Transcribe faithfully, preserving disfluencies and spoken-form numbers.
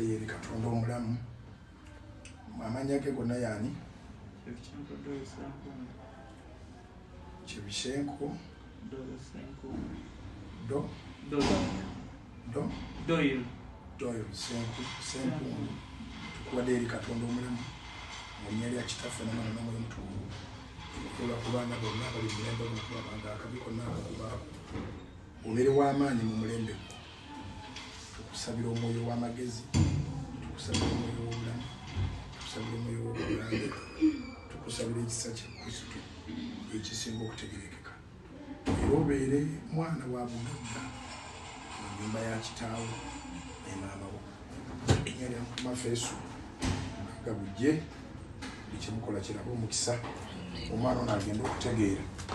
tuwadde eri Katonda omulamu. Amannya ge gonna yaani? Kibishenko Do Do Doyle Doyle Senku Senku tukuwadde eri Katonda omulamu mu nnya lya kitaffe n'Omwana n'Omwoyo Omutukuvu. Tukola ku baana bonna abali mu mulembe guno tulabanga akabi konna akakubaako obeere w'amaanyi mu mulembe. Tukusabira omwoyo w'amagezi, tukusabira omwoyo w'obulamu, tukusabira omwoyo w'obulambe, tukusabira ekisa kya Kristo ekisinga okutegerekeka. Era obeere mwana wa bugagga mu nnyumba ya kitaawo ne maama wo. Erinnya lya Mukama Yesu bugagga bujje buli kye mukola kirabe omukisa. Omwana ono agenda okutegeera